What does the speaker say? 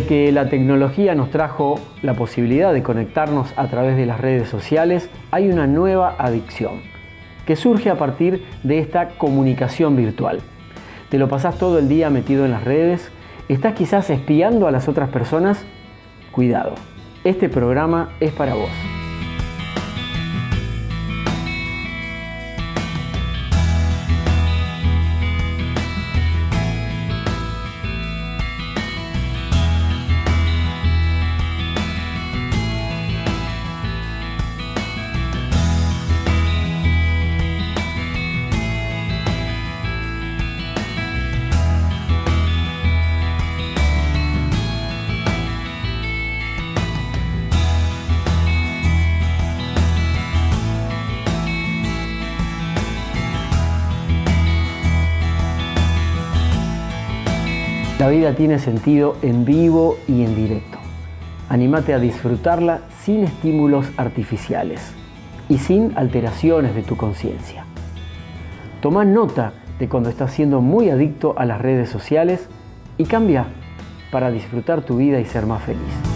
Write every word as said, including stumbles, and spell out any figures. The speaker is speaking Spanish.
que la tecnología nos trajo la posibilidad de conectarnos a través de las redes sociales, hay una nueva adicción que surge a partir de esta comunicación virtual. ¿Te lo pasás todo el día metido en las redes? ¿Estás quizás espiando a las otras personas? Cuidado, este programa es para vos. La vida tiene sentido en vivo y en directo. Anímate a disfrutarla sin estímulos artificiales y sin alteraciones de tu conciencia. Toma nota de cuando estás siendo muy adicto a las redes sociales y cambia para disfrutar tu vida y ser más feliz.